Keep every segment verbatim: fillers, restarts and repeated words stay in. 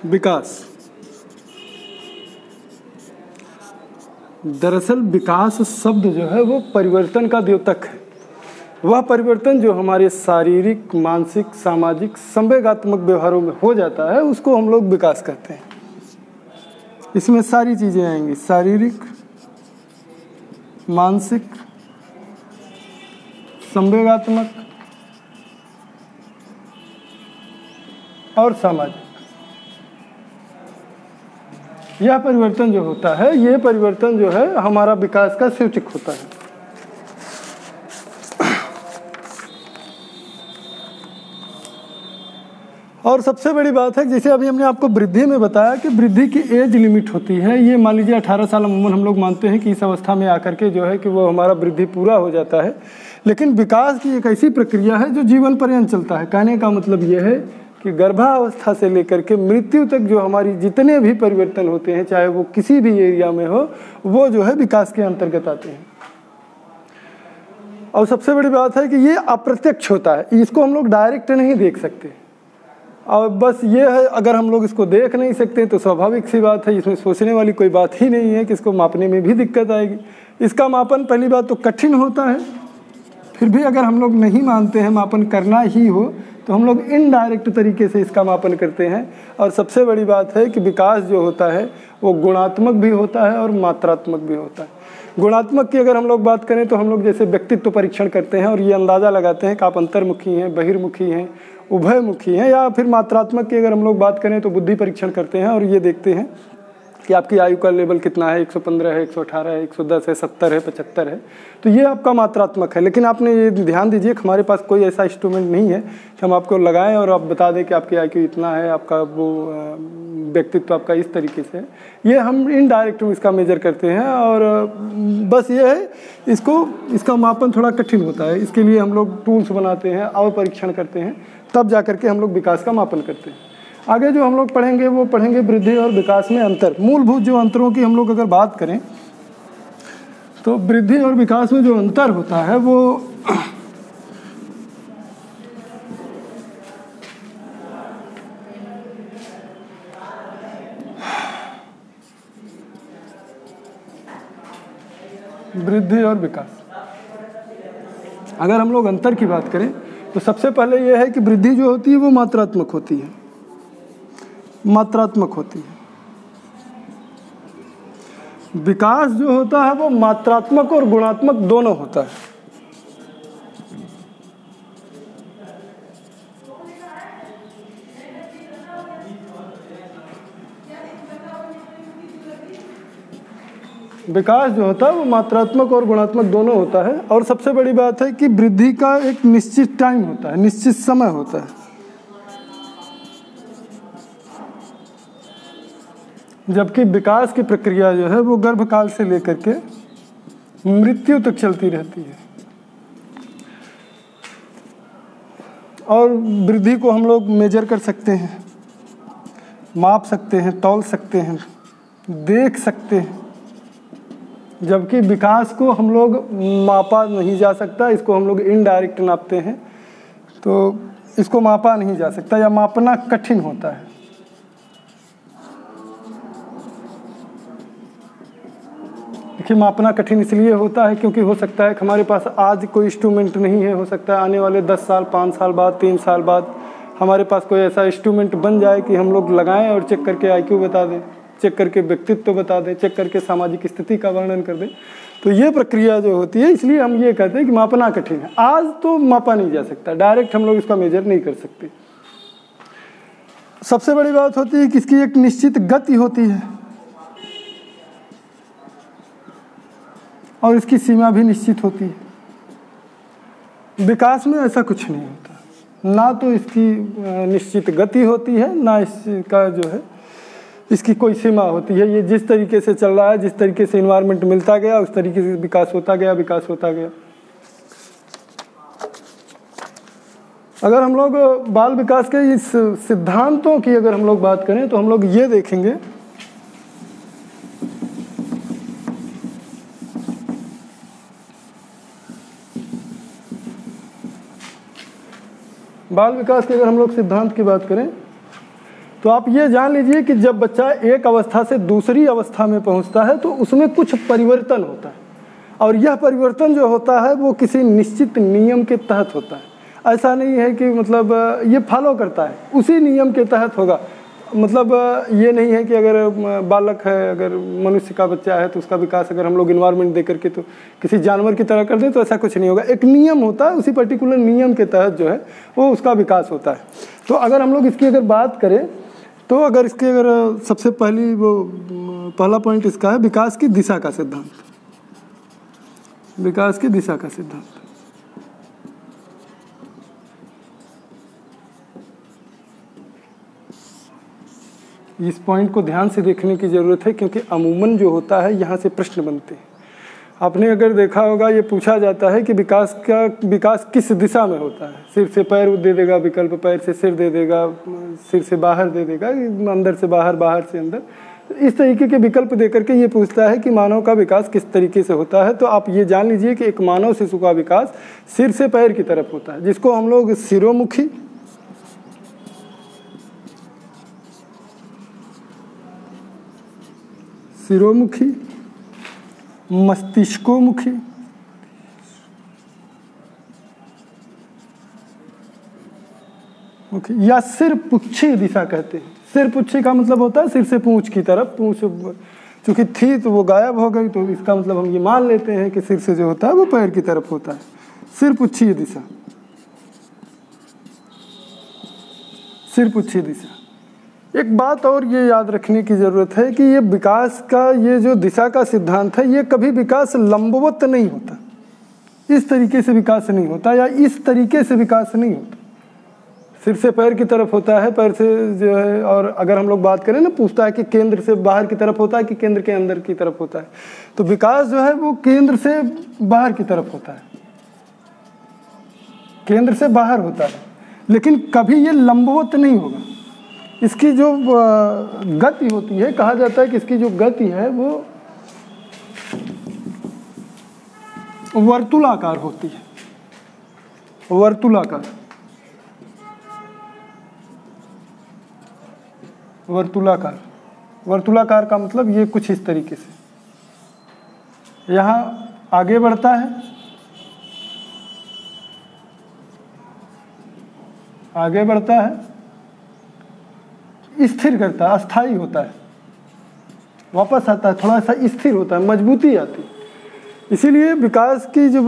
विकास। दरअसल विकास शब्द जो है वो परिवर्तन का द्योतक है। वह परिवर्तन जो हमारे शारीरिक, मानसिक, सामाजिक, संवेगात्मक व्यवहारों में हो जाता है उसको हम लोग विकास कहते हैं। इसमें सारी चीज़ें आएंगी, शारीरिक, मानसिक, संवेगात्मक और सामाजिक। यह परिवर्तन जो होता है, ये परिवर्तन जो है हमारा विकास का सूचक होता है। और सबसे बड़ी बात है, जैसे अभी हमने आपको वृद्धि में बताया कि वृद्धि की एज लिमिट होती है। ये मान लीजिए अठारह साल अमूमन हम लोग मानते हैं कि इस अवस्था में आकर के जो है कि वो हमारा वृद्धि पूरा हो जाता है। लेकिन विकास की एक ऐसी प्रक्रिया है जो जीवन पर्यंत चलता है। कहने का मतलब ये है कि गर्भावस्था से लेकर के मृत्यु तक जो हमारी जितने भी परिवर्तन होते हैं, चाहे वो किसी भी एरिया में हो, वो जो है विकास के अंतर्गत आते हैं। और सबसे बड़ी बात है कि ये अप्रत्यक्ष होता है, इसको हम लोग डायरेक्ट नहीं देख सकते। और बस ये है, अगर हम लोग इसको देख नहीं सकते तो स्वाभाविक सी बात है, इसमें सोचने वाली कोई बात ही नहीं है कि इसको मापने में भी दिक्कत आएगी। इसका मापन पहली बात तो कठिन होता है, फिर भी अगर हम लोग नहीं मानते हैं, मापन करना ही हो, तो हम लोग इनडायरेक्ट तरीके से इसका मापन करते हैं। और सबसे बड़ी बात है कि विकास जो होता है वो गुणात्मक भी होता है और मात्रात्मक भी होता है। गुणात्मक की अगर हम लोग बात करें तो हम लोग जैसे व्यक्तित्व परीक्षण करते हैं और ये अंदाज़ा लगाते हैं कि आप अंतर्मुखी हैं, बहिर्मुखी हैं, उभयमुखी हैं। या फिर मात्रात्मक की अगर हम लोग बात करें तो बुद्धि परीक्षण करते हैं और ये देखते हैं कि आपकी आयु का लेवल कितना है, एक सौ पंद्रह है, एक सौ अठारह है, एक सौ दस है, सत्तर है, पचहत्तर है। तो ये आपका मात्रात्मक है। लेकिन आपने ये ध्यान दीजिए कि हमारे पास कोई ऐसा इंस्ट्रूमेंट नहीं है कि हम आपको लगाएं और आप बता दें कि आपकी आयु इतना है, आपका वो व्यक्तित्व आपका इस तरीके से है। ये हम इनडायरेक्ट इसका मेजर करते हैं और बस ये है, इसको इसका मापन थोड़ा कठिन होता है। इसके लिए हम लोग टूल्स बनाते हैं और परीक्षण करते हैं, तब जा करके हम लोग विकास का मापन करते हैं। आगे जो हम लोग पढ़ेंगे वो पढ़ेंगे वृद्धि और विकास में अंतर। मूलभूत जो अंतरों की हम लोग अगर बात करें तो वृद्धि और विकास में जो अंतर होता है वो वृद्धि और विकास, अगर हम लोग अंतर की बात करें तो सबसे पहले ये है कि वृद्धि जो होती है वो मात्रात्मक होती है, मात्रात्मक होती है। विकास जो होता है वो मात्रात्मक और गुणात्मक दोनों होता है। विकास जो होता है वो मात्रात्मक और गुणात्मक दोनों होता है। और सबसे बड़ी बात है कि वृद्धि का एक निश्चित टाइम होता है, निश्चित समय होता है, जबकि विकास की प्रक्रिया जो है वो गर्भकाल से लेकर के मृत्यु तक चलती रहती है। और वृद्धि को हम लोग मेजर कर सकते हैं, माप सकते हैं, तौल सकते हैं, देख सकते हैं, जबकि विकास को हम लोग मापा नहीं जा सकता। इसको हम लोग इनडायरेक्ट नापते हैं, तो इसको मापा नहीं जा सकता या मापना कठिन होता है। देखिए, मापना कठिन इसलिए होता है क्योंकि हो सकता है कि हमारे पास आज कोई इंस्ट्रूमेंट नहीं है, हो सकता है आने वाले दस साल, पाँच साल बाद, तीन साल बाद हमारे पास कोई ऐसा इंस्ट्रूमेंट बन जाए कि हम लोग लगाएं और चेक करके आई क्यू बता दें, चेक करके व्यक्तित्व बता दें, चेक करके सामाजिक स्थिति का वर्णन कर दें। तो ये प्रक्रिया जो होती है, इसलिए हम ये कहते हैं कि मापना कठिन है। आज तो मापा नहीं जा सकता, डायरेक्ट हम लोग इसका मेजर नहीं कर सकते। सबसे बड़ी बात होती है कि इसकी एक निश्चित गति होती है और इसकी सीमा भी निश्चित होती है। विकास में ऐसा कुछ नहीं होता, ना तो इसकी निश्चित गति होती है, ना इसका जो है इसकी कोई सीमा होती है। ये जिस तरीके से चल रहा है, जिस तरीके से इन्वायरमेंट मिलता गया, उस तरीके से विकास होता गया, विकास होता गया। अगर हम लोग बाल विकास के इस सिद्धांतों की अगर हम लोग बात करें तो हम लोग ये देखेंगे बाल विकास के अगर हम लोग सिद्धांत की बात करें तो आप ये जान लीजिए कि जब बच्चा एक अवस्था से दूसरी अवस्था में पहुंचता है तो उसमें कुछ परिवर्तन होता है, और यह परिवर्तन जो होता है वो किसी निश्चित नियम के तहत होता है। ऐसा नहीं है कि मतलब ये फॉलो करता है, उसी नियम के तहत होगा। मतलब ये नहीं है कि अगर बालक है, अगर मनुष्य का बच्चा है तो उसका विकास अगर हम लोग इन्वायरमेंट दे करके तो किसी जानवर की तरह कर दें तो ऐसा कुछ नहीं होगा। एक नियम होता है, उसी पर्टिकुलर नियम के तहत जो है वो उसका विकास होता है। तो अगर हम लोग इसकी अगर बात करें तो अगर इसके अगर सबसे पहली वो पहला पॉइंट इसका है विकास की दिशा का सिद्धांत। विकास की दिशा का सिद्धांत इस पॉइंट को ध्यान से देखने की ज़रूरत है, क्योंकि अमूमन जो होता है यहाँ से प्रश्न बनते हैं। आपने अगर देखा होगा ये पूछा जाता है कि विकास का विकास किस दिशा में होता है। सिर से पैर दे देगा विकल्प, पैर से सिर दे देगा, सिर से बाहर दे देगा, अंदर से बाहर, बाहर से अंदर, इस तरीके के विकल्प दे करके ये पूछता है कि मानव का विकास किस तरीके से होता है। तो आप ये जान लीजिए कि एक मानव शिशु का विकास सिर से पैर की तरफ होता है, जिसको हम लोग सिरोमुखी, सिरोमुखी, मस्तिष्कोमुखी, मुखी या सिर पुच्छी दिशा कहते हैं। सिर पुच्छी का मतलब होता है सिर से पूंछ की तरफ। पूंछ चूंकि थी तो वो गायब हो गई, तो इसका मतलब हम ये मान लेते हैं कि सिर से जो होता है वो पैर की तरफ होता है। सिर पुच्छी दिशा, सिर पुच्छी दिशा। एक बात और ये याद रखने की ज़रूरत है कि ये विकास का ये जो दिशा का सिद्धांत है, ये कभी विकास लंबवत नहीं होता, इस तरीके से विकास नहीं होता, या इस तरीके से विकास नहीं होता। सिर से पैर की तरफ होता है, पैर से जो है, और अगर हम लोग बात करें ना, पूछता है कि केंद्र से बाहर की तरफ होता है कि केंद्र के अंदर की तरफ होता है, तो विकास जो है वो केंद्र से बाहर की तरफ होता है, केंद्र से बाहर होता है, लेकिन कभी ये लंबवत नहीं होगा। इसकी जो गति होती है, कहा जाता है कि इसकी जो गति है वो वर्तुलाकार होती है, वर्तुलाकार, वर्तुलाकार। वर्तुलाकार का मतलब ये कुछ इस तरीके से यहाँ आगे बढ़ता है, आगे बढ़ता है, स्थिर करता है, अस्थाई होता है, वापस आता है, थोड़ा सा स्थिर होता है, मजबूती आती है। इसीलिए विकास की जब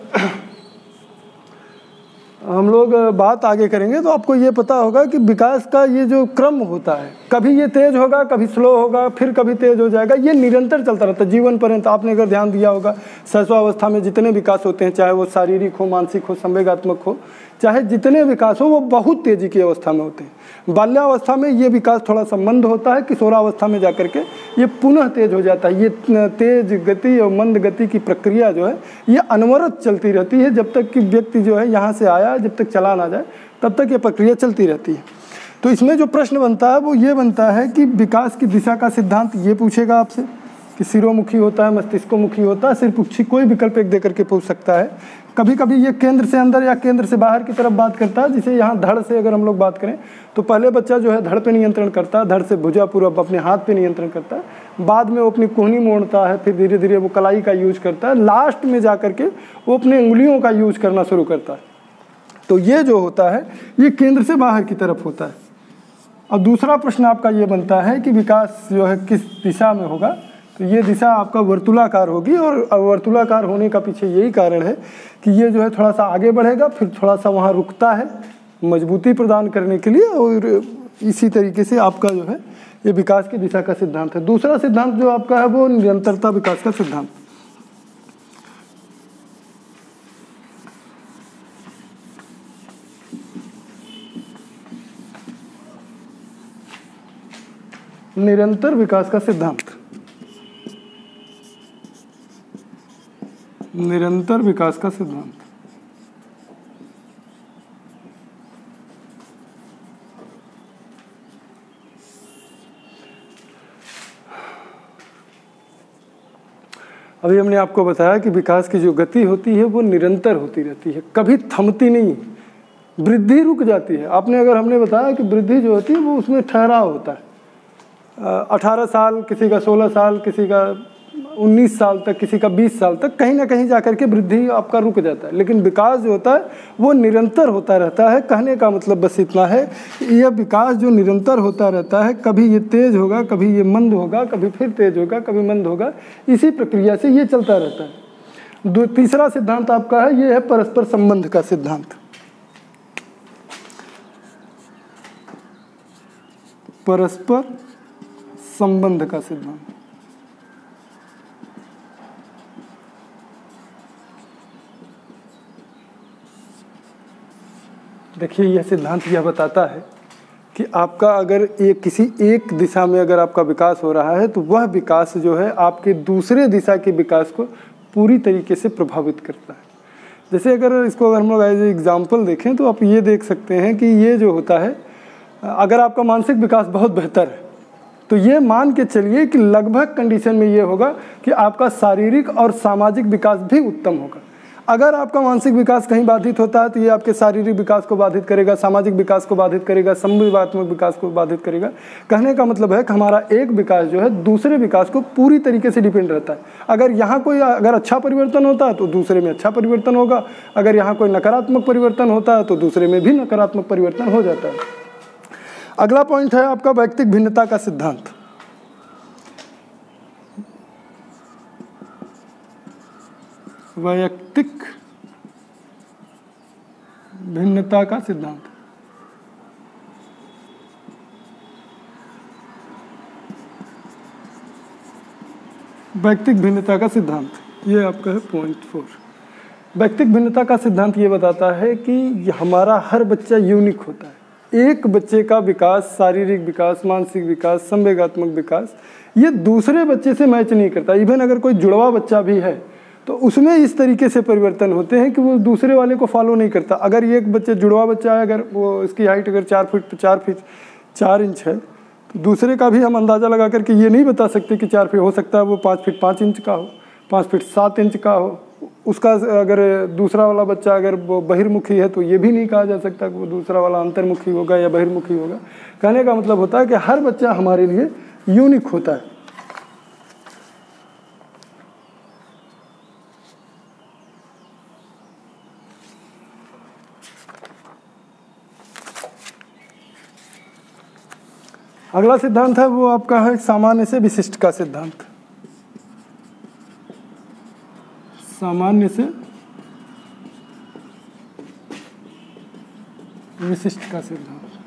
हम लोग बात आगे करेंगे तो आपको ये पता होगा कि विकास का ये जो क्रम होता है, कभी ये तेज होगा, कभी स्लो होगा, फिर कभी तेज हो जाएगा, ये निरंतर चलता रहता है जीवन पर्यंत। आपने अगर ध्यान दिया होगा, शैशवावस्था में जितने विकास होते हैं, चाहे वो शारीरिक हो, मानसिक हो, संवेगात्मक हो, चाहे जितने विकास हो, वो बहुत तेजी की अवस्था में होते हैं। बाल्यावस्था में ये विकास थोड़ा सा मंद होता है, किशोरावस्था में जाकर के ये पुनः तेज हो जाता है। ये तेज गति और मंद गति की प्रक्रिया जो है ये अनवरत चलती रहती है, जब तक कि व्यक्ति जो है यहाँ से आया, जब तक चला ना जाए तब तक ये प्रक्रिया चलती रहती है। तो इसमें जो प्रश्न बनता है वो ये बनता है कि विकास की दिशा का सिद्धांत ये पूछेगा आपसे कि सिरोमुखी होता है, मस्तिष्कोमुखी होता है, सिरपुच्छी, कोई विकल्प एक दे करके पूछ सकता है। कभी कभी ये केंद्र से अंदर या केंद्र से बाहर की तरफ बात करता है, जिसे यहाँ धड़ से अगर हम लोग बात करें तो पहले बच्चा जो है धड़ पे नियंत्रण करता है, धड़ से भुजा पूर्व अपने हाथ पे नियंत्रण करता है, बाद में वो अपनी कोहनी मोड़ता है, फिर धीरे धीरे वो कलाई का यूज करता है, लास्ट में जा कर के वो अपने उंगलियों का यूज करना शुरू करता है। तो ये जो होता है ये केंद्र से बाहर की तरफ होता है। अब दूसरा प्रश्न आपका ये बनता है कि विकास जो है किस दिशा में होगा, तो ये दिशा आपका वर्तुलाकार होगी, और वर्तुलाकार होने का पीछे यही कारण है कि ये जो है थोड़ा सा आगे बढ़ेगा, फिर थोड़ा सा वहाँ रुकता है मजबूती प्रदान करने के लिए, और इसी तरीके से आपका जो है ये विकास की दिशा का सिद्धांत है। दूसरा सिद्धांत जो आपका है वो निरंतरता विकास का सिद्धांत। निरंतर विकास का सिद्धांत, निरंतर विकास का सिद्धांत। अभी हमने आपको बताया कि विकास की जो गति होती है वो निरंतर होती रहती है, कभी थमती नहीं। वृद्धि रुक जाती है। आपने अगर हमने बताया कि वृद्धि जो होती है वो उसमें ठहराव होता है, अठारह साल किसी का, सोलह साल किसी का, उन्नीस साल तक किसी का, बीस साल तक कहीं ना कहीं जाकर के वृद्धि आपका रुक जाता है। लेकिन विकास जो होता है वो निरंतर होता रहता है। कहने का मतलब बस इतना है, यह विकास जो निरंतर होता रहता है, कभी ये तेज होगा, कभी ये मंद होगा, कभी फिर तेज होगा, कभी मंद होगा, इसी प्रक्रिया से ये चलता रहता है। दो तीसरा सिद्धांत आपका है, ये है परस्पर संबंध का सिद्धांत। परस्पर संबंध का सिद्धांत। देखिए, यह सिद्धांत यह बताता है कि आपका अगर एक किसी एक दिशा में अगर आपका विकास हो रहा है तो वह विकास जो है आपके दूसरे दिशा के विकास को पूरी तरीके से प्रभावित करता है। जैसे अगर इसको अगर हम लोग एज एग्जाम्पल देखें तो आप ये देख सकते हैं कि ये जो होता है, अगर आपका मानसिक विकास बहुत बेहतर है तो ये मान के चलिए कि लगभग कंडीशन में ये होगा कि आपका शारीरिक और सामाजिक विकास भी उत्तम होगा। अगर आपका मानसिक विकास कहीं बाधित होता है तो ये आपके शारीरिक विकास को बाधित करेगा, सामाजिक विकास को बाधित करेगा, संवेदनात्मक विकास को बाधित करेगा। कहने का मतलब है कि हमारा एक विकास जो है दूसरे विकास को पूरी तरीके से डिपेंड रहता है। अगर यहाँ कोई अगर अच्छा परिवर्तन होता है तो दूसरे में अच्छा परिवर्तन होगा, अगर यहाँ कोई नकारात्मक परिवर्तन होता है तो दूसरे में भी नकारात्मक परिवर्तन हो जाता है। अगला पॉइंट है आपका वैयक्तिक भिन्नता का सिद्धांत। वैयक्तिक भिन्नता का सिद्धांत। वैयक्तिक भिन्नता का सिद्धांत ये आपका है पॉइंट फोर। वैयक्तिक भिन्नता का सिद्धांत ये बताता है कि हमारा हर बच्चा यूनिक होता है। एक बच्चे का विकास, शारीरिक विकास, मानसिक विकास, संवेगात्मक विकास, ये दूसरे बच्चे से मैच नहीं करता। इवन अगर कोई जुड़वा बच्चा भी है तो उसमें इस तरीके से परिवर्तन होते हैं कि वो दूसरे वाले को फॉलो नहीं करता। अगर ये एक बच्चे जुड़वा बच्चा है, अगर वो इसकी हाइट अगर चार फीट चार फीट चार इंच है तो दूसरे का भी हम अंदाज़ा लगा करके ये नहीं बता सकते कि चार फीट, हो सकता है वो पाँच फीट पाँच इंच का हो, पाँच फीट सात इंच का हो। उसका अगर दूसरा वाला बच्चा अगर वो बहिर्मुखी है तो ये भी नहीं कहा जा सकता कि वो दूसरा वाला अंतर्मुखी होगा या बहिर्मुखी होगा। कहने का मतलब होता है कि हर बच्चा हमारे लिए यूनिक होता है। अगला सिद्धांत है वो आपका है सामान्य से विशिष्ट का सिद्धांत। सामान्य से विशिष्ट का सिद्धांत।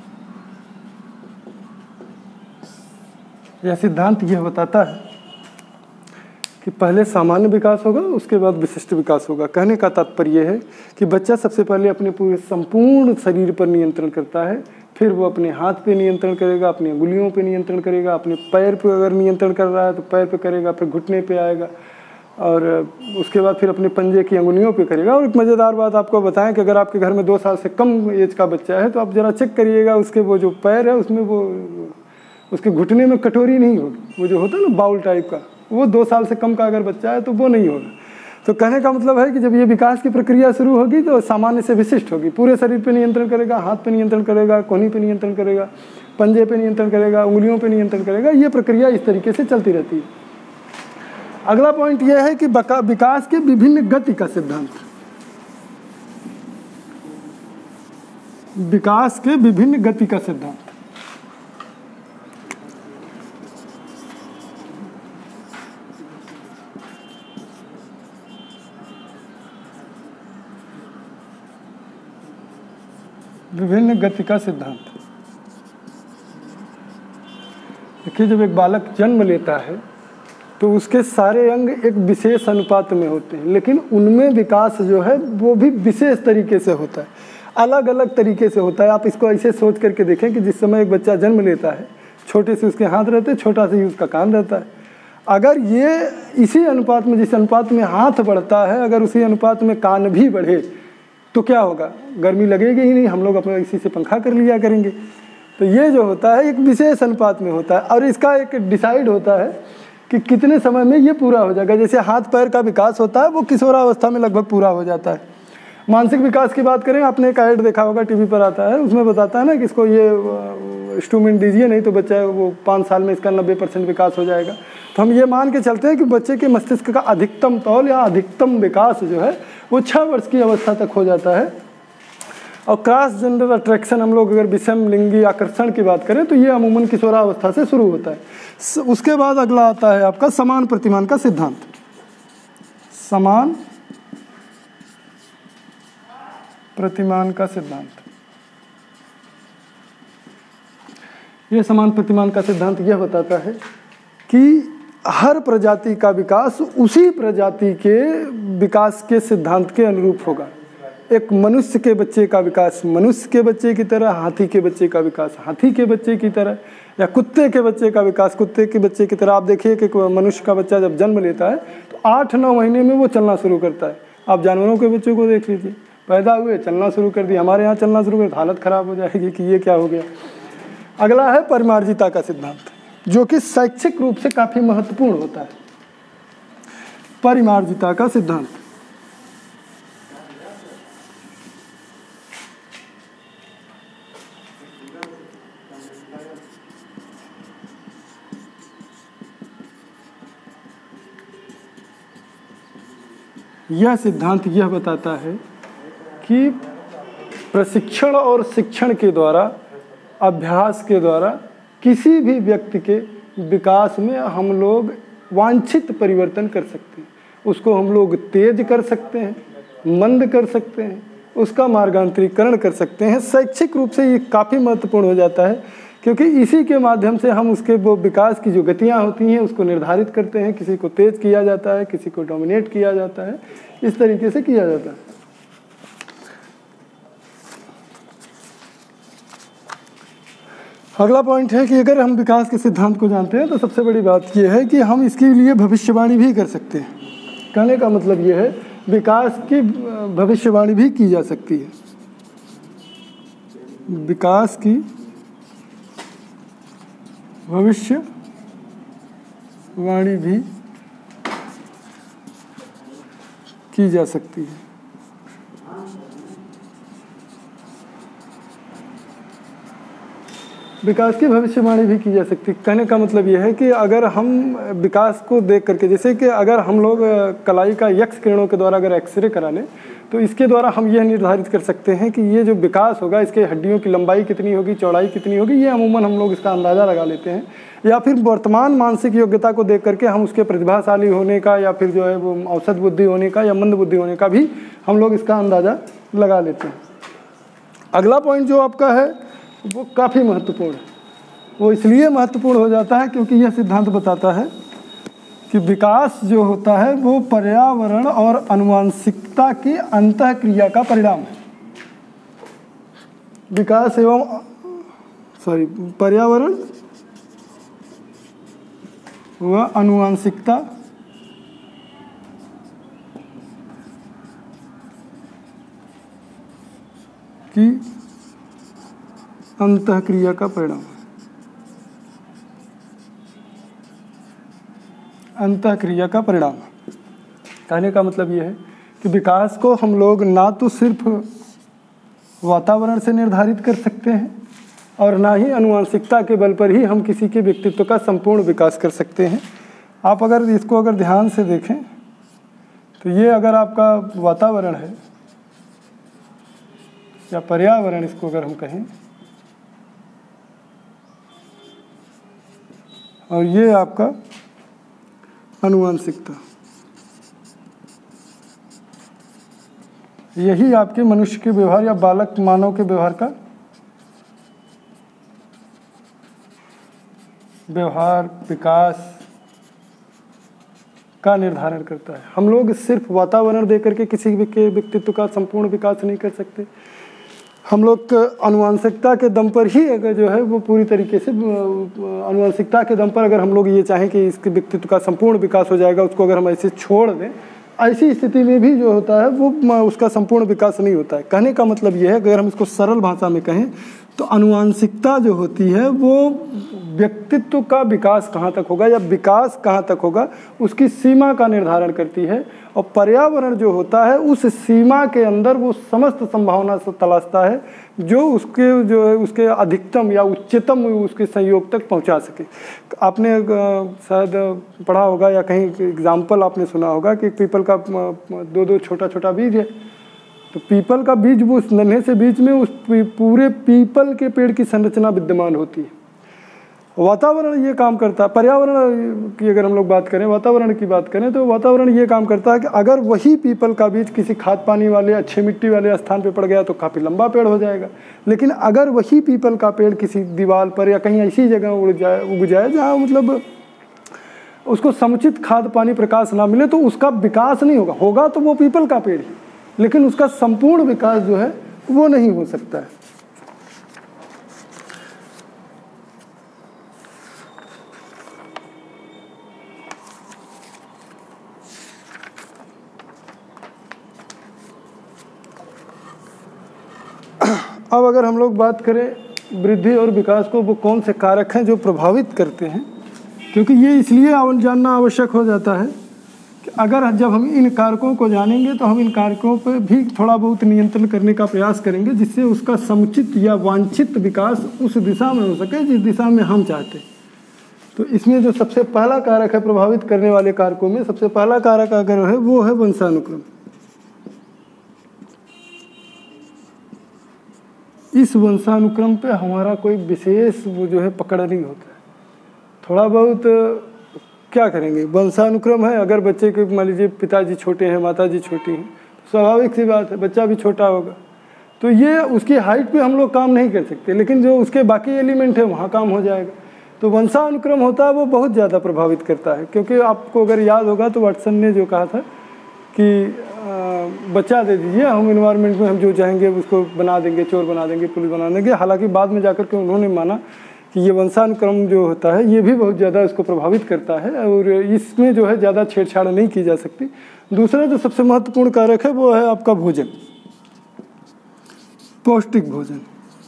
यह सिद्धांत यह बताता है कि पहले सामान्य विकास होगा, उसके बाद विशिष्ट विकास होगा। कहने का तात्पर्य यह है कि बच्चा सबसे पहले अपने पूरे संपूर्ण शरीर पर नियंत्रण करता है, फिर वो अपने हाथ पे नियंत्रण करेगा, अपनी अंगुलियों पे नियंत्रण करेगा, अपने पैर पे अगर नियंत्रण कर रहा है तो पैर पे करेगा, फिर घुटने पे आएगा और उसके बाद फिर अपने पंजे की अंगुलियों पे करेगा। और एक मज़ेदार बात आपको बताएं कि अगर आपके घर में दो साल से कम एज का बच्चा है तो आप ज़रा चेक करिएगा, उसके वो जो पैर है उसमें वो उसके घुटने में कटोरी नहीं होगी, वो जो होता है ना बाउल टाइप का, वो दो साल से कम का अगर बच्चा है तो वो नहीं होगा। तो कहने का मतलब है कि जब ये विकास की प्रक्रिया शुरू होगी तो सामान्य से विशिष्ट होगी। पूरे शरीर पे नियंत्रण करेगा, हाथ पे नियंत्रण करेगा, कोहनी पे नियंत्रण करेगा, पंजे पे नियंत्रण करेगा, उंगलियों पे नियंत्रण करेगा। ये प्रक्रिया इस तरीके से चलती रहती है। अगला पॉइंट यह है कि विकास के विभिन्न गति का सिद्धांत। विकास के विभिन्न गति का सिद्धांत। विभिन्न गति का सिद्धांत। देखिए, जब एक बालक जन्म लेता है तो उसके सारे अंग एक विशेष अनुपात में होते हैं, लेकिन उनमें विकास जो है वो भी विशेष तरीके से होता है, अलग अलग तरीके से होता है। आप इसको ऐसे सोच करके देखें कि जिस समय एक बच्चा जन्म लेता है, छोटे से उसके हाथ रहते हैं, छोटा से ही उसका कान रहता है। अगर ये इसी अनुपात में, जिस अनुपात में हाथ बढ़ता है, अगर उसी अनुपात में कान भी बढ़े तो क्या होगा? गर्मी लगेगी ही नहीं, हम लोग अपने इसी से पंखा कर लिया करेंगे। तो ये जो होता है एक विशेष अनुपात में होता है और इसका एक डिसाइड होता है कि कितने समय में ये पूरा हो जाएगा। जैसे हाथ पैर का विकास होता है वो किशोरावस्था में लगभग पूरा हो जाता है। मानसिक विकास की बात करें, आपने एक ऐड देखा होगा, टीवी पर आता है, उसमें बताता है ना कि इसको ये इंस्ट्रूमेंट दीजिए, नहीं तो बच्चा वो पाँच साल में इसका नब्बे परसेंट विकास हो जाएगा। तो हम ये मान के चलते हैं कि बच्चे के मस्तिष्क का अधिकतम तौल या अधिकतम विकास जो है वो छः वर्ष की अवस्था तक हो जाता है। और क्रॉस जेंडर अट्रैक्शन, हम लोग अगर विषम लिंगी आकर्षण की बात करें तो ये अमूमन किशोरावस्था से शुरू होता है। उसके बाद अगला आता है आपका समान प्रतिमान का सिद्धांत। समान प्रतिमान का सिद्धांत, यह समान प्रतिमान का सिद्धांत यह बताता है कि हर प्रजाति का विकास उसी प्रजाति के विकास के सिद्धांत के अनुरूप होगा। एक मनुष्य के बच्चे का विकास मनुष्य के बच्चे की तरह, हाथी के बच्चे का विकास हाथी के बच्चे की तरह, या कुत्ते के बच्चे का विकास कुत्ते के बच्चे की तरह। आप देखिए कि मनुष्य का बच्चा जब जन्म लेता है तो आठ नौ महीने में वो चलना शुरू करता है। आप जानवरों के बच्चों को देख लीजिए, पैदा हुए चलना शुरू कर दिया। हमारे यहाँ चलना शुरू कर, हालत ख़राब हो जाएगी कि ये क्या हो गया। अगला है परिमार्जिता का सिद्धांत, जो कि शैक्षिक रूप से काफ़ी महत्वपूर्ण होता है। परिमार्जिता का सिद्धांत, यह सिद्धांत यह बताता है कि प्रशिक्षण और शिक्षण के द्वारा, अभ्यास के द्वारा किसी भी व्यक्ति के विकास में हम लोग वांछित परिवर्तन कर सकते हैं। उसको हम लोग तेज कर सकते हैं, मंद कर सकते हैं, उसका मार्गांतरीकरण कर सकते हैं। शैक्षिक रूप से ये काफ़ी महत्वपूर्ण हो जाता है, क्योंकि इसी के माध्यम से हम उसके वो विकास की जो गतियाँ होती हैं उसको निर्धारित करते हैं। किसी को तेज किया जाता है, किसी को डोमिनेट किया जाता है, इस तरीके से किया जाता है। अगला पॉइंट है कि अगर हम विकास के सिद्धांत को जानते हैं तो सबसे बड़ी बात यह है कि हम इसके लिए भविष्यवाणी भी कर सकते हैं। कहने का मतलब यह है विकास की भविष्यवाणी भी की जा सकती है। विकास की भविष्यवाणी भी की जा सकती है। विकास की भविष्यवाणी भी की जा सकती है। कहने का मतलब यह है कि अगर हम विकास को देख करके, जैसे कि अगर हम लोग कलाई का यक्स किरणों के द्वारा अगर एक्सरे करा लें तो इसके द्वारा हम यह निर्धारित कर सकते हैं कि ये जो विकास होगा इसके हड्डियों की लंबाई कितनी होगी, चौड़ाई कितनी होगी, ये अमूमन हम लोग इसका अंदाज़ा लगा लेते हैं। या फिर वर्तमान मानसिक योग्यता को देख करके हम उसके प्रतिभाशाली होने का या फिर जो है वो औसत बुद्धि होने का या मंद बुद्धि होने का भी हम लोग इसका अंदाज़ा लगा लेते हैं। अगला पॉइंट जो आपका है वो काफ़ी महत्वपूर्ण है। वो इसलिए महत्वपूर्ण हो जाता है क्योंकि यह सिद्धांत बताता है कि विकास जो होता है वो पर्यावरण और आनुवंशिकता की अंतःक्रिया का परिणाम है। विकास एवं सॉरी पर्यावरण व आनुवंशिकता की अंतःक्रिया का परिणाम। अंतःक्रिया का परिणाम कहने का मतलब यह है कि विकास को हम लोग ना तो सिर्फ वातावरण से निर्धारित कर सकते हैं और ना ही आनुवंशिकता के बल पर ही हम किसी के व्यक्तित्व का संपूर्ण विकास कर सकते हैं। आप अगर इसको अगर ध्यान से देखें तो ये अगर आपका वातावरण है या पर्यावरण, इसको अगर हम कहें, और ये आपका आनुवंशिकता, यही आपके मनुष्य के व्यवहार या बालक मानव के व्यवहार का व्यवहार विकास का निर्धारण करता है। हम लोग सिर्फ वातावरण देकर के किसी के व्यक्तित्व का संपूर्ण विकास नहीं कर सकते। हम लोग आनुवंशिकता के दम पर ही अगर जो है वो पूरी तरीके से आनुवंशिकता के दम पर अगर हम लोग ये चाहें कि इसके व्यक्तित्व का संपूर्ण विकास हो जाएगा, उसको अगर हम ऐसे छोड़ दें, ऐसी स्थिति में भी जो होता है वो उसका संपूर्ण विकास नहीं होता है। कहने का मतलब ये है, अगर हम इसको सरल भाषा में कहें तो आनुवंशिकता जो होती है वो व्यक्तित्व का विकास कहाँ तक होगा या विकास कहाँ तक होगा उसकी सीमा का निर्धारण करती है। और पर्यावरण जो होता है उस सीमा के अंदर वो समस्त संभावना से तलाशता है जो उसके जो है उसके अधिकतम या उच्चतम उसके संयोग तक पहुंचा सके। आपने शायद पढ़ा होगा या कहीं एग्जाम्पल आपने सुना होगा कि पीपल का दो दो छोटा छोटा बीज है, तो पीपल का बीज वो उस नन्हे से बीज में उस पूरे पीपल के पेड़ की संरचना विद्यमान होती है। वातावरण ये काम करता है, पर्यावरण की अगर हम लोग बात करें, वातावरण की बात करें तो वातावरण ये काम करता है कि अगर वही पीपल का बीज किसी खाद पानी वाले अच्छे मिट्टी वाले स्थान पे पड़ गया तो काफ़ी लंबा पेड़ हो जाएगा। लेकिन अगर वही पीपल का पेड़ किसी दीवार पर या कहीं ऐसी जगह उड़ जाए उग जाए जहाँ मतलब उसको समुचित खाद पानी प्रकाश ना मिले तो उसका विकास नहीं होगा। होगा तो वो पीपल का पेड़ ही, लेकिन उसका संपूर्ण विकास जो है वो नहीं हो सकता है। अब अगर हम लोग बात करें वृद्धि और विकास को, वो कौन से कारक हैं जो प्रभावित करते हैं, क्योंकि ये इसलिए जानना आवश्यक हो जाता है कि अगर जब हम इन कारकों को जानेंगे तो हम इन कारकों पर भी थोड़ा बहुत नियंत्रण करने का प्रयास करेंगे जिससे उसका समुचित या वांछित विकास उस दिशा में हो सके जिस दिशा में हम चाहते हैं। तो इसमें जो सबसे पहला कारक है प्रभावित करने वाले कारकों में, सबसे पहला कारक अगर है वो है वंशानुक्रम। इस वंशानुक्रम पे हमारा कोई विशेष वो जो है पकड़ नहीं होता है। थोड़ा बहुत क्या करेंगे, वंशानुक्रम है, अगर बच्चे के मान लीजिए पिताजी छोटे हैं माताजी छोटी हैं तो स्वाभाविक सी बात है बच्चा भी छोटा होगा, तो ये उसकी हाइट पे हम लोग काम नहीं कर सकते, लेकिन जो उसके बाकी एलिमेंट है वहाँ काम हो जाएगा। तो वंशानुक्रम होता है वो बहुत ज़्यादा प्रभावित करता है, क्योंकि आपको अगर याद होगा तो वाटसन ने जो कहा था कि बच्चा दे दीजिए, हम इन्वायरमेंट में हम जो चाहेंगे उसको बना देंगे, चोर बना देंगे, पुलिस बना देंगे। हालांकि बाद में जाकर के उन्होंने माना कि ये वंशानुक्रम जो होता है ये भी बहुत ज़्यादा इसको प्रभावित करता है और इसमें जो है ज़्यादा छेड़छाड़ नहीं की जा सकती। दूसरा जो सबसे महत्वपूर्ण कारक है वो है आपका भोजन, पौष्टिक भोजन।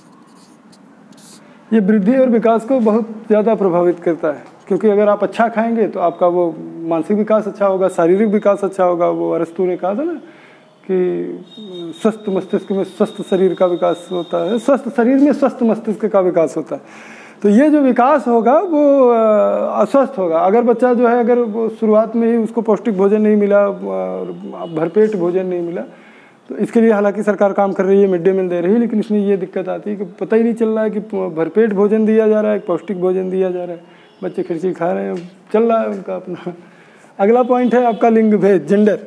ये वृद्धि और विकास को बहुत ज़्यादा प्रभावित करता है, क्योंकि अगर आप अच्छा खाएंगे तो आपका वो मानसिक विकास अच्छा होगा, शारीरिक विकास अच्छा होगा। वो अरस्तु ने कहा था ना कि स्वस्थ मस्तिष्क में स्वस्थ शरीर का विकास होता है, स्वस्थ शरीर में स्वस्थ मस्तिष्क का विकास होता है। तो ये जो विकास होगा वो अस्वस्थ होगा अगर बच्चा जो है अगर वो शुरुआत में ही उसको पौष्टिक भोजन नहीं मिला, भरपेट भोजन नहीं मिला। तो इसके लिए हालांकि सरकार काम कर रही है, मिड डे मील दे रही है, लेकिन इसमें ये दिक्कत आती है कि पता ही नहीं चल रहा है कि भरपेट भोजन दिया जा रहा है, पौष्टिक भोजन दिया जा रहा है। बच्चे खिड़की खा रहे हैं, चल रहा है उनका अपना। अगला पॉइंट है आपका लिंग भेद, जेंडर,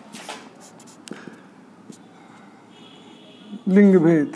लिंग भेद।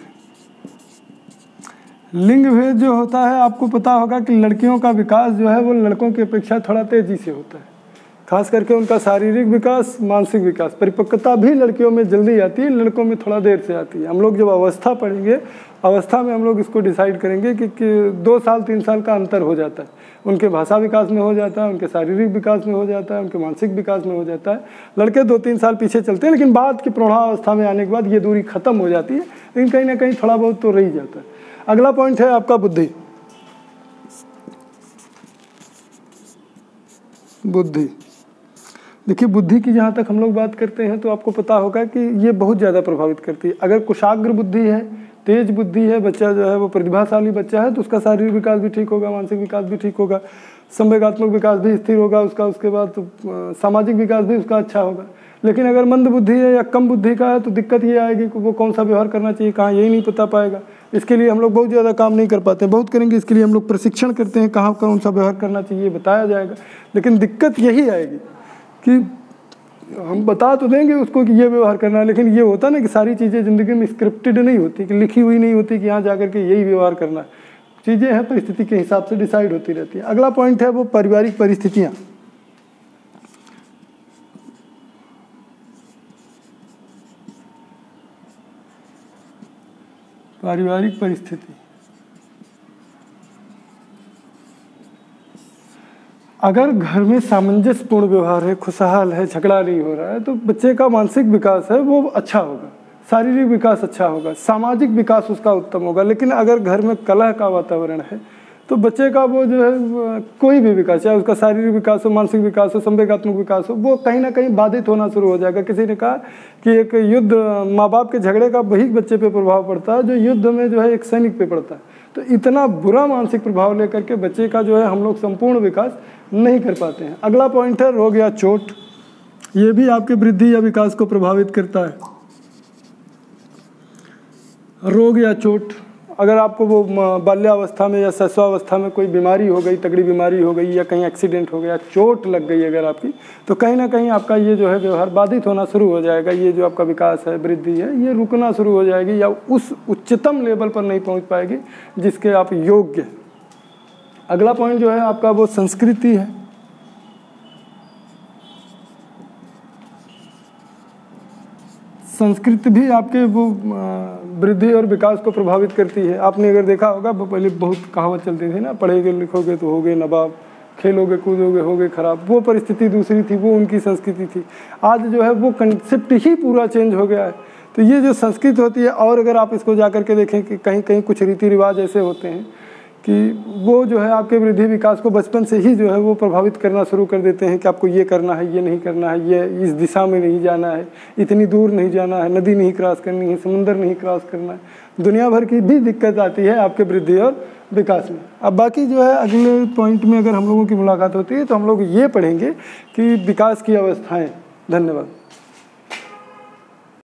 लिंग भेद जो होता है आपको पता होगा कि लड़कियों का विकास जो है वो लड़कों की अपेक्षा थोड़ा तेजी से होता है, खास करके उनका शारीरिक विकास, मानसिक विकास। परिपक्वता भी लड़कियों में जल्दी आती है, लड़कों में थोड़ा देर से आती है। हम लोग जब अवस्था पढ़ेंगे, अवस्था में हम लोग इसको डिसाइड करेंगे कि, कि दो साल तीन साल का अंतर हो जाता है। उनके भाषा विकास में हो जाता है, उनके शारीरिक विकास में हो जाता है, उनके मानसिक विकास में हो जाता है। लड़के दो तीन साल पीछे चलते हैं, लेकिन बाद की प्रौढ़ावस्था में आने के बाद ये दूरी खत्म हो जाती है, लेकिन कहीं ना कहीं थोड़ा बहुत तो रह जाता है। अगला पॉइंट है आपका बुद्धि। बुद्धि देखिए, बुद्धि की जहाँ तक हम लोग बात करते हैं तो आपको पता होगा कि ये बहुत ज़्यादा प्रभावित करती है। अगर कुशाग्र बुद्धि है, तेज बुद्धि है, बच्चा जो है वो प्रतिभाशाली बच्चा है, तो उसका शारीरिक विकास भी ठीक होगा, मानसिक विकास भी ठीक होगा, संवेगात्मक विकास भी स्थिर होगा उसका, उसके बाद तो सामाजिक विकास भी उसका अच्छा होगा। लेकिन अगर मंद बुद्धि है या कम बुद्धि का है तो दिक्कत ये आएगी कि वो कौन सा व्यवहार करना चाहिए, कहाँ, यही नहीं पता पाएगा। इसके लिए हम लोग बहुत ज़्यादा काम नहीं कर पाते, बहुत करेंगे। इसके लिए हम लोग प्रशिक्षण करते हैं, कहाँ कौन सा व्यवहार करना चाहिए बताया जाएगा। लेकिन दिक्कत यही आएगी कि हम बता तो देंगे उसको कि ये व्यवहार करना है, लेकिन ये होता ना कि सारी चीज़ें ज़िंदगी में स्क्रिप्टेड नहीं होती, कि लिखी हुई नहीं होती कि यहाँ जा कर के यही व्यवहार करना है। चीज़ें हैं परिस्थिति के हिसाब से डिसाइड होती रहती है। अगला पॉइंट है वो पारिवारिक परिस्थितियाँ। पारिवारिक परिस्थिति, अगर घर में सामंजस्यपूर्ण व्यवहार है, खुशहाल है, झगड़ा नहीं हो रहा है, तो बच्चे का मानसिक विकास है वो अच्छा होगा, शारीरिक विकास अच्छा होगा, सामाजिक विकास उसका उत्तम होगा। लेकिन अगर घर में कलह का वातावरण है, तो बच्चे का वो जो है कोई भी विकास, चाहे उसका शारीरिक विकास हो, मानसिक विकास हो, संवेगात्मक विकास हो, वो कहीं ना कहीं बाधित होना शुरू हो जाएगा। किसी ने कहा कि एक युद्ध, माँ बाप के झगड़े का वही बच्चे पे प्रभाव पड़ता है जो युद्ध में जो है एक सैनिक पे पड़ता है। तो इतना बुरा मानसिक प्रभाव लेकर के बच्चे का जो है हम लोग संपूर्ण विकास नहीं कर पाते हैं। अगला पॉइंट है रोग या चोट। ये भी आपके वृद्धि या विकास को प्रभावित करता है। रोग या चोट, अगर आपको वो बाल्यावस्था में या शैशवावस्था में कोई बीमारी हो गई, तगड़ी बीमारी हो गई, या कहीं एक्सीडेंट हो गया, चोट लग गई अगर आपकी, तो कहीं ना कहीं आपका ये जो है व्यवहार बाधित होना शुरू हो जाएगा। ये जो आपका विकास है, वृद्धि है, ये रुकना शुरू हो जाएगी या उस उच्चतम लेवल पर नहीं पहुंच पाएगी जिसके आप योग्य। अगला पॉइंट जो है आपका वो संस्कृति है। संस्कृति भी आपके वो वृद्धि और विकास को प्रभावित करती है। आपने अगर देखा होगा पहले बहुत कहावत चलती थी ना, पढ़ेगे लिखोगे तो होगे नवाब, खेलोगे कूदोगे होगे खराब। वो परिस्थिति दूसरी थी, वो उनकी संस्कृति थी। आज जो है वो कंसेप्ट ही पूरा चेंज हो गया है। तो ये जो संस्कृति होती है, और अगर आप इसको जा करके देखें कि कहीं कहीं कुछ रीति रिवाज ऐसे होते हैं कि वो जो है आपके वृद्धि विकास को बचपन से ही जो है वो प्रभावित करना शुरू कर देते हैं कि आपको ये करना है, ये नहीं करना है, ये इस दिशा में नहीं जाना है, इतनी दूर नहीं जाना है, नदी नहीं क्रॉस करनी है, समुंदर नहीं क्रॉस करना है। दुनिया भर की भी दिक्कत आती है आपके वृद्धि और विकास में। अब बाकी जो है अगले पॉइंट में अगर हम लोगों की मुलाकात होती है तो हम लोग ये पढ़ेंगे कि विकास की अवस्थाएँ। धन्यवाद।